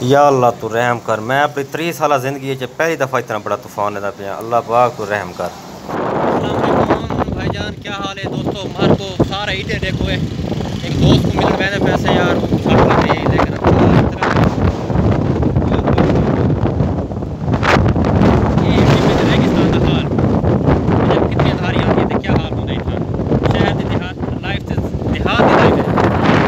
یا اللہ تو رحم کر. میں اپنی 30 سالہ زندگی پہلی دفعہ اتنا بڑا طوفان لیتا پیا. اللہ پاک تو رحم کر. السلام علیکم بھائی جان، کیا حال ہے دوستو؟ مار کو سارا ایڈے دیکھو ہے. ایک دوست کو ملنے میں پیسے یار وہ چھٹ لگے لیکن یہ ریگستان کا حال جب کتنی اندھاری آتی ہے تو کیا حال ہوتا ہے اتنا شہر کے دیہات لائف سے دیہات کی لائف ہے.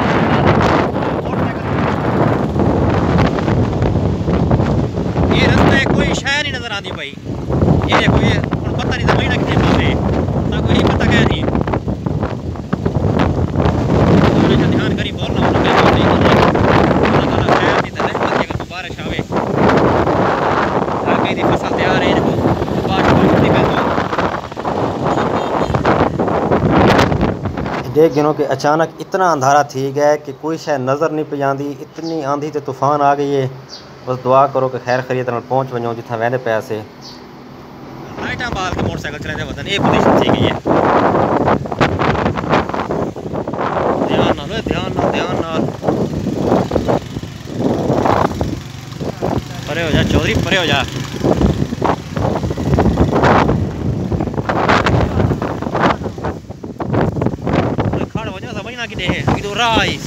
یہ رستے کوئی شہر نہیں نظر آتی بھائی. یہ دیکھو یہ ہوں پتہ نہیں زمین کتنے پاتے نہ کوئی پتہ کہہ نہیں. دھیان کری بولنا بارش آئے آگے فصل تیار ہے. دیکھ گنو کہ اچانک اتنا اندھارا تھی گیا کہ کوئی شاید نظر نہیں پہ آندی. اتنی آندھی تے طوفان آ گئی ہے. بس دعا کرو کہ خیر خیریت نال پہنچ ونجو جتھاں ویندے پیا سے. لائٹاں بال کے موٹر سائیکل چلے وطن یہ پوزیشن تھی گئی ہے. دھیان نال دھیان نال پرے ہو جا چودھری پرے ہو جا. کھڑ ہو جا سمجھنا کہ دے ادھر رائی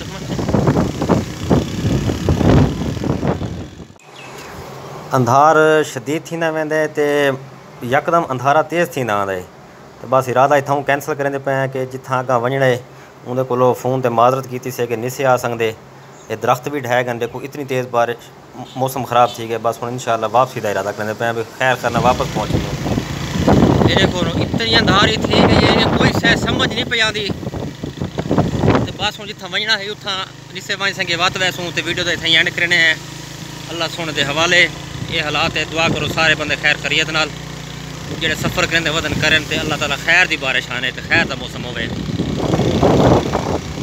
اندھار شدید تھیندا ویندے تے یکدم اندھارا تیز تھیندا آندا ہے. تے بس ارادہ اتھاں کینسل کریندے پئے کہ جتھاں اگاں ونجنا ہے اندے کولو فون تے معذرت کیتی سے کہ نہیں سے آ سکدے. یہ درخت بھی ڈھہ گئے. دیکھو اتنی تیز بارش موسم خراب تھی گیا. بس ہن انشاءاللہ واپسی دا ارادہ کریندے پئے خیر کرنا واپس پہنچ ونجو. یہ دیکھو اتنی اندھاری تھی گئی ہے کہ کوئی شے سمجھ نہیں پئی آندی. تے بس ہن جتھاں ونجنا ہے اتھاں جسے ونج سنگے وات ویسوں تے ویڈیو تے اتھاں اینڈ کرنے ہیں. اللہ سونے دے حوالے یہ حالات ہے. دعا کرو سارے بندے خیر خیریت نال جڑے سفر کرن تے ودن کرن تے اللہ تعالیٰ خیر دی بارش آنے تے خیر دا موسم ہوے.